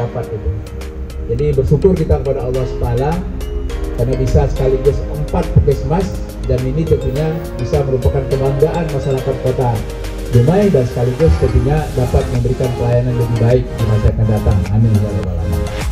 dapat itu. Jadi bersyukur kita kepada Allah SWT karena bisa sekaligus 4 puskesmas, dan ini tentunya bisa merupakan kebanggaan masyarakat Kota Dumai dan sekaligus tentunya dapat memberikan pelayanan lebih baik di masa yang akan datang. Amin ya rabbal alamin.